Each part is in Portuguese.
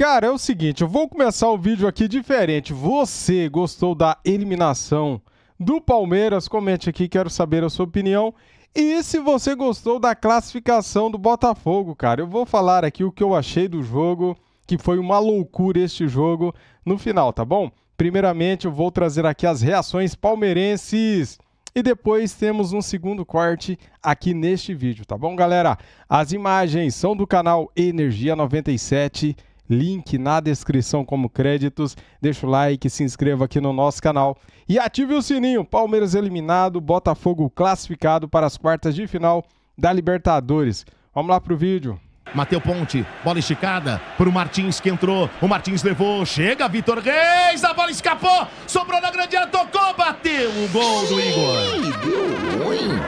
Cara, é o seguinte, eu vou começar o vídeo aqui diferente. Você gostou da eliminação do Palmeiras? Comente aqui, quero saber a sua opinião. E se você gostou da classificação do Botafogo, cara, eu vou falar aqui o que eu achei do jogo, que foi uma loucura este jogo no final, tá bom? Primeiramente, eu vou trazer aqui as reações palmeirenses e depois temos um segundo corte aqui neste vídeo, tá bom, galera? As imagens são do canal Energia 97, link na descrição como créditos. Deixa o like, se inscreva aqui no nosso canal e ative o sininho. Palmeiras eliminado, Botafogo classificado para as quartas de final da Libertadores. Vamos lá pro vídeo. Mateu Ponte, bola esticada pro Martins que entrou, o Martins levou, chega Vitor Reis, a bola escapou, sobrou na grande área, tocou, bateu o gol do Igor. Deu ruim.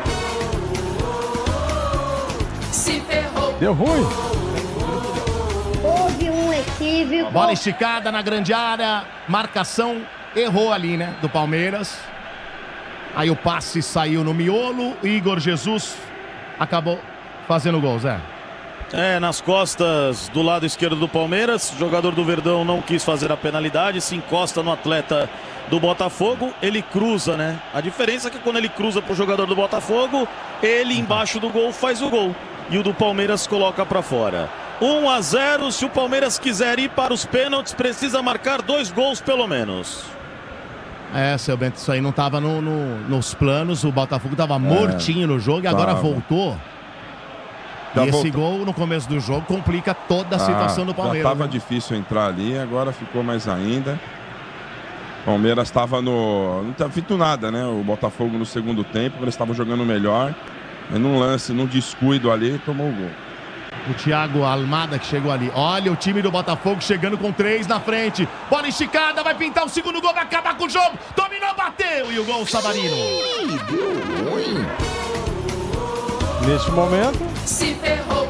Se ferrou. Deu ruim. Houve um equívoco. Bola esticada na grande área, marcação, errou ali, né, do Palmeiras. Aí o passe saiu no miolo, Igor Jesus acabou fazendo o gol, Zé. Nas costas do lado esquerdo do Palmeiras, o jogador do Verdão não quis fazer a penalidade, se encosta no atleta do Botafogo, ele cruza, né? A diferença é que quando ele cruza pro jogador do Botafogo, ele embaixo do gol faz o gol. E o do Palmeiras coloca para fora. 1-0, se o Palmeiras quiser ir para os pênaltis, precisa marcar 2 gols pelo menos. Seu Bento, isso aí não tava nos planos, o Botafogo tava mortinho no jogo e agora voltou. E esse gol no começo do jogo complica toda a situação do Palmeiras. Já estava difícil entrar ali, agora ficou mais ainda. O Palmeiras estava no... não tinha feito nada, né? O Botafogo no segundo tempo, eles estavam jogando melhor. E num lance, num descuido ali, tomou o gol. O Thiago Almada que chegou ali. Olha o time do Botafogo chegando com 3 na frente. Bola esticada, vai pintar o segundo gol, vai acabar com o jogo. Dominou, bateu e o gol Savarino. Deu ruim. Neste momento, Se ferrou.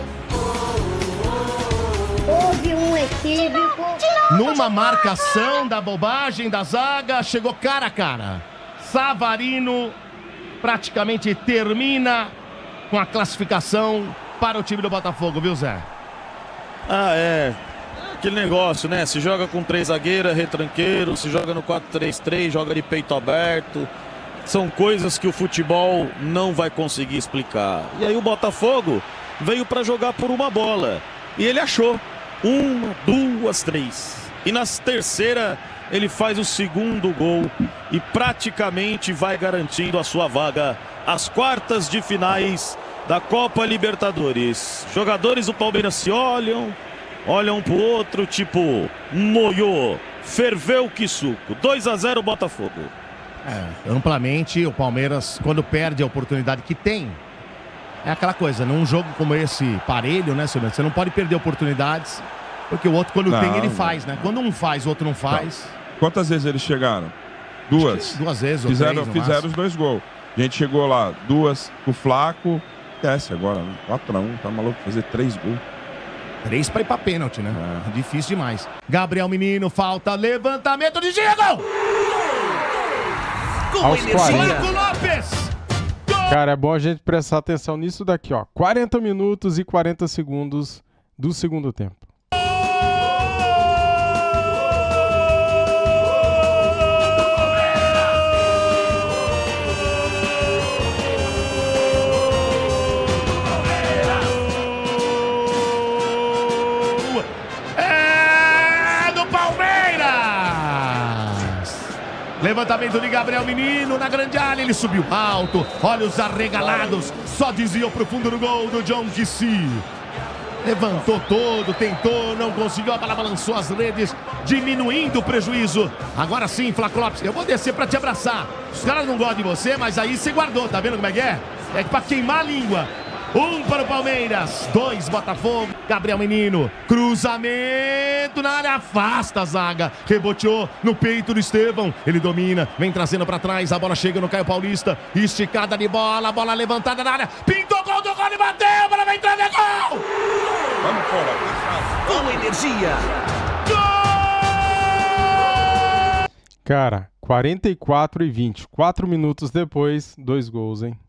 Houve um equívoco. Numa marcação da bobagem da zaga, chegou cara a cara. Savarino praticamente termina com a classificação para o time do Botafogo, viu, Zé? Aquele negócio, né? Se joga com 3 zagueiros, retranqueiro, se joga no 4-3-3, joga de peito aberto. São coisas que o futebol não vai conseguir explicar. E aí o Botafogo veio para jogar por uma bola. E ele achou. 1, 2, 3. E na terceira ele faz o segundo gol e praticamente vai garantindo a sua vaga às quartas de finais da Copa Libertadores. Jogadores do Palmeiras se olham um pro outro, tipo, moiô, ferveu que suco. 2-0 Botafogo. Amplamente, o Palmeiras, quando perde a oportunidade que tem, é aquela coisa, num jogo como esse, parelho, né, Silvio? Você não pode perder oportunidades, porque o outro, quando tem, ele faz, né? Quando um faz, o outro não faz. Quantas vezes eles chegaram? 2. 2 vezes, Fizeram os 2 gols. A gente chegou lá, 2 com o Flaco, desce agora, né? 4-1, tá maluco fazer 3 gols. 3 para ir pra pênalti, né? Difícil demais. Gabriel Menino, falta, levantamento de Diego! aos 40. Flaco Lopes! Cara, é bom a gente prestar atenção nisso daqui, ó. 40 minutos e 40 segundos do segundo tempo. Levantamento de Gabriel Menino na grande área, ele subiu alto, olha os arregalados, só desviou pro fundo do gol do John Kissi. Levantou todo, tentou, não conseguiu, a bola balançou as redes, diminuindo o prejuízo. Agora sim, Flaco Lopes, eu vou descer pra te abraçar. Os caras não gostam de você, mas aí você guardou, tá vendo como é que é? É pra queimar a língua. 1 para o Palmeiras, 2 Botafogo, Gabriel Menino, cruzamento na área, afasta a zaga, reboteou no peito do Estevão, ele domina, vem trazendo para trás, a bola chega no Caio Paulista, esticada de bola, bola levantada na área, pintou gol do gol e bateu, a bola vai entrar, é gol! Vamos fora, Com energia. Gol! Cara, 44 e 20, 4 minutos depois, 2 gols, hein?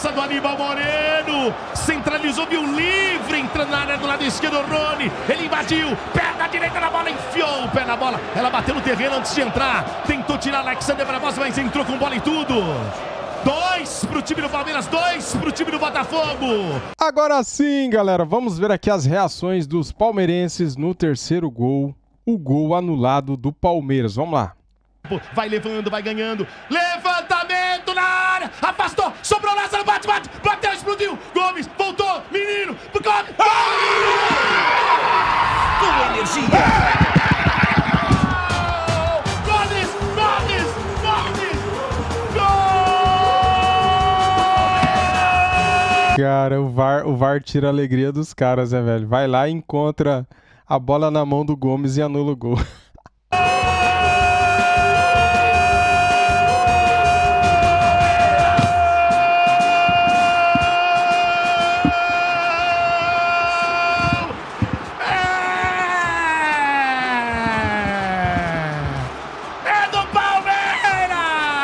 cabeça do Aníbal Moreno. Centralizou, viu livre, entrando na área do lado esquerdo, o Rony. Ele invadiu, perna direita na bola, enfiou o pé na bola. Ela bateu no terreno antes de entrar. Tentou tirar Alexander Barbosa, mas entrou com bola e tudo. 2 pro time do Palmeiras, 2 pro time do Botafogo. Agora sim, galera, vamos ver aqui as reações dos palmeirenses no terceiro gol. O gol anulado do Palmeiras. Vamos lá. Vai levando, vai ganhando. Levantamento na área. Afastou, sobrou Lázaro, bate, bateu, explodiu. Gomes, voltou, menino. Gomes, Com energia. Cara, o VAR tira a alegria dos caras, né, velho? Vai lá e encontra a bola na mão do Gomes e anula o gol. É do Palmeiras!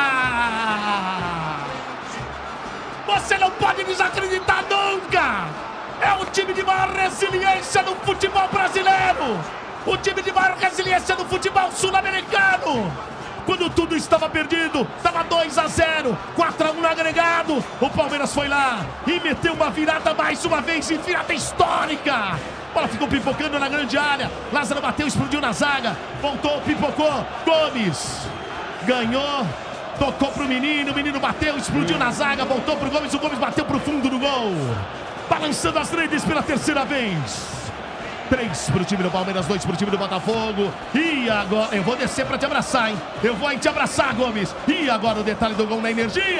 Você não pode desacreditar nunca! É o time de maior resiliência no futebol brasileiro! O time de maior resiliência no futebol sul-americano! Quando tudo estava perdido, estava 2-0, 4-1 no agregado, o Palmeiras foi lá e meteu uma virada mais uma vez, virada histórica! A bola ficou pipocando na grande área, Lázaro bateu, explodiu na zaga, voltou, pipocou, Gomes ganhou. Tocou pro menino, o menino bateu, explodiu na zaga, voltou pro Gomes, o Gomes bateu pro fundo do gol. Balançando as redes pela terceira vez. 3 pro time do Palmeiras, 2 pro time do Botafogo. E agora, eu vou descer pra te abraçar, hein? Eu vou aí te abraçar, Gomes. E agora o detalhe do gol na energia.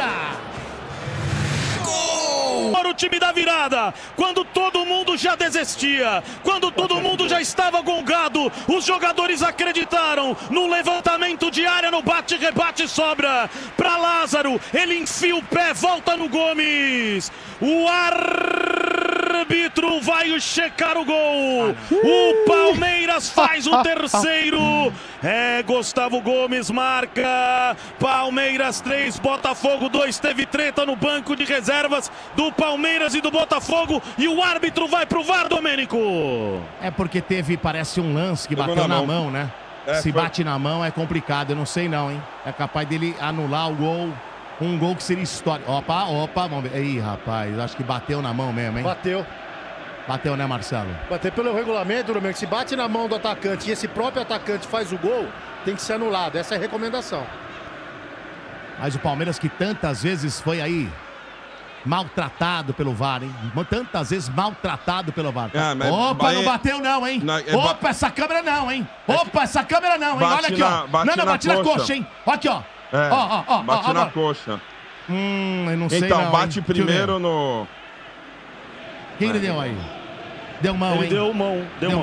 Para o time da virada, quando todo mundo já desistia, quando todo mundo já estava gongado, os jogadores acreditaram no levantamento de área, no bate-rebate, sobra para Lázaro, ele enfia o pé, volta no Gomes, o árbitro vai checar o gol, o Palmeiras faz o terceiro, Gustavo Gomes marca, Palmeiras 3, Botafogo 2, teve treta no banco de reservas do Palmeiras e do Botafogo e o árbitro vai pro VAR, Domênico. É porque teve, parece um lance que bateu na mão, né? Se bate na mão é complicado, eu não sei não, hein? É capaz dele anular o gol, um gol que seria histórico. Opa, vamos ver. Ih, rapaz, acho que bateu na mão mesmo, hein? Bateu, né, Marcelo? Bateu pelo regulamento, Domênico. Se bate na mão do atacante e esse próprio atacante faz o gol, tem que ser anulado. Essa é a recomendação. Mas o Palmeiras que tantas vezes foi aí maltratado pelo VAR, hein? Tantas vezes maltratado pelo VAR. Opa, não bateu não, hein? Opa, essa câmera não, hein? Opa, essa câmera não, hein? Olha aqui, ó. Não, bate na coxa, hein? Aqui, ó. Bate na coxa. Eu não sei não, então, bate primeiro no... Quem ele deu aí? Deu mão, hein? Deu mão.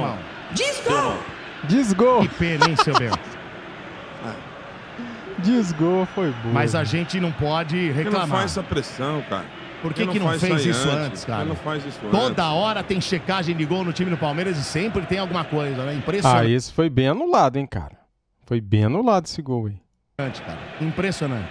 Desgol. Que pena, hein, seu Bento? Desgol, foi bom. Mas a gente não pode reclamar. Por que não faz essa pressão, cara? Por que não fez isso antes, cara? Não faz isso Toda hora tem checagem de gol no time do Palmeiras e sempre tem alguma coisa, né? Impressionante. Esse foi bem anulado, hein, cara? Foi bem anulado esse gol aí. Cara. Impressionante.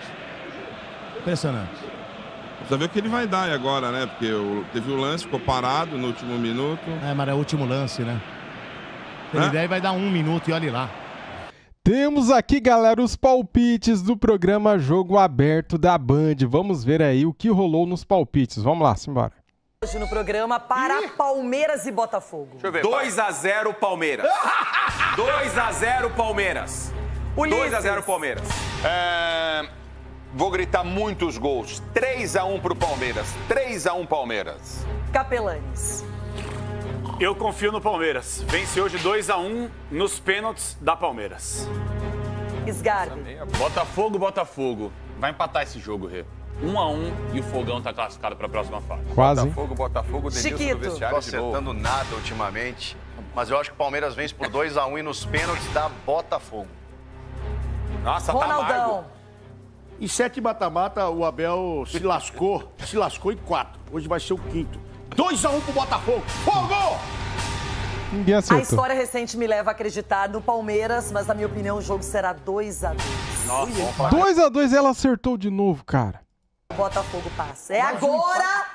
Precisa ver o que ele vai dar agora, né? Porque teve o lance, ficou parado no último minuto. Mas é o último lance, né? Ele deve vai dar 1 minuto e olha lá. Temos aqui, galera, os palpites do programa Jogo Aberto da Band. Vamos ver aí o que rolou nos palpites. Vamos lá, simbora. Hoje no programa para Palmeiras e Botafogo. Deixa eu ver. 2-0 Palmeiras. 2-0 Palmeiras. 2-0 Palmeiras. Vou gritar muitos gols. 3-1 pro Palmeiras. 3-1 Palmeiras. Capelanes. Eu confio no Palmeiras. Vence hoje 2-1 nos pênaltis da Palmeiras. Sgarbi. Botafogo. Vai empatar esse jogo, Rê. 1-1 e o Fogão tá classificado para a próxima fase. Quase. Botafogo, Denilson do vestiário de novo. Não tô acertando nada ultimamente, mas eu acho que o Palmeiras vence por 2-1 e nos pênaltis da Botafogo. Nossa, Ronaldão. tá amargo. Em 7 mata-mata, o Abel se lascou em 4. Hoje vai ser o 5º. 2-1 pro Botafogo. Fogo! Ninguém A acertou. história recente me leva a acreditar no Palmeiras, mas na minha opinião o jogo será 2-2. Nossa, 2-2, ela acertou de novo, cara. O Botafogo passa. É agora!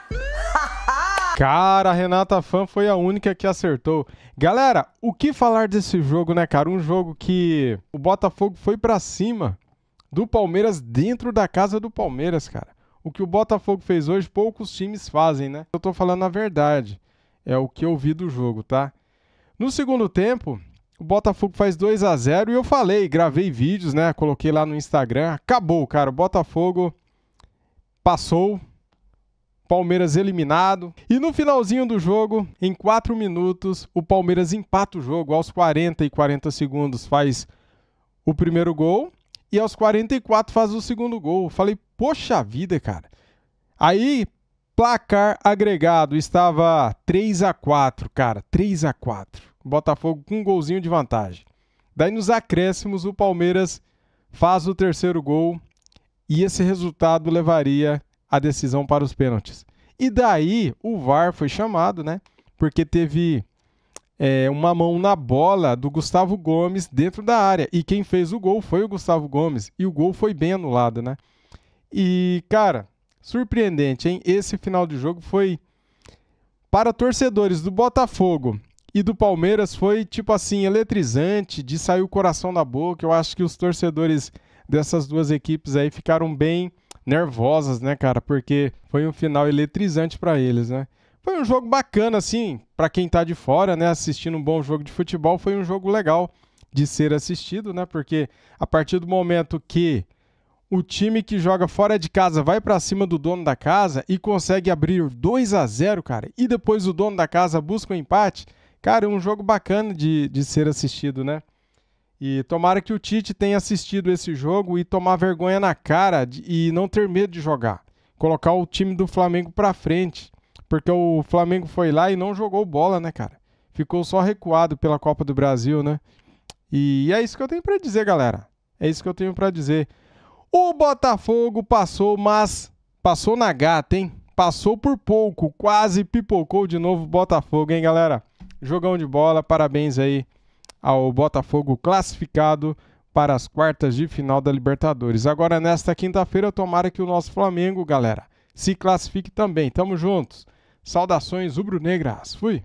Cara, a Renata Fã foi a única que acertou. Galera, o que falar desse jogo, né, cara? Um jogo que o Botafogo foi pra cima do Palmeiras dentro da casa do Palmeiras, cara. O que o Botafogo fez hoje, poucos times fazem, né? Eu tô falando a verdade. É o que eu vi do jogo, tá? No segundo tempo, o Botafogo faz 2-0 e eu falei, gravei vídeos, né? Coloquei lá no Instagram. Acabou, cara. O Botafogo passou. Palmeiras eliminado. E no finalzinho do jogo, em 4 minutos, o Palmeiras empata o jogo. Aos 40 e 40 segundos faz o primeiro gol. E aos 44 faz o segundo gol. Falei, poxa vida, cara. Aí, placar agregado estava 3-4, cara. 3-4. Botafogo com um golzinho de vantagem. Daí nos acréscimos, o Palmeiras faz o terceiro gol. E esse resultado levaria a decisão para os pênaltis. E daí o VAR foi chamado, né? Porque teve uma mão na bola do Gustavo Gomes dentro da área. E quem fez o gol foi o Gustavo Gomes. E o gol foi bem anulado, né? E, cara, surpreendente, hein? Esse final de jogo foi, para torcedores do Botafogo e do Palmeiras, foi, tipo assim, eletrizante, de sair o coração da boca. Eu acho que os torcedores dessas duas equipes aí ficaram bem nervosas, né, cara? Porque foi um final eletrizante para eles, né? Foi um jogo bacana, assim, para quem tá de fora, né? Assistindo um bom jogo de futebol, foi um jogo legal de ser assistido, né? Porque a partir do momento que o time que joga fora de casa vai para cima do dono da casa e consegue abrir 2-0, cara, e depois o dono da casa busca um empate, cara, é um jogo bacana de ser assistido, né? E tomara que o Tite tenha assistido esse jogo e tomar vergonha na cara e não ter medo de jogar. Colocar o time do Flamengo pra frente. Porque o Flamengo foi lá e não jogou bola, né, cara? Ficou só recuado pela Copa do Brasil, né? E é isso que eu tenho pra dizer, galera. É isso que eu tenho pra dizer. O Botafogo passou, mas passou na gata, hein? Passou por pouco. Quase pipocou de novo o Botafogo, hein, galera? Jogão de bola. Parabéns aí ao Botafogo classificado para as quartas de final da Libertadores. Agora, nesta quinta-feira, tomara que o nosso Flamengo, galera, se classifique também. Tamo juntos. Saudações rubro-negras. Fui!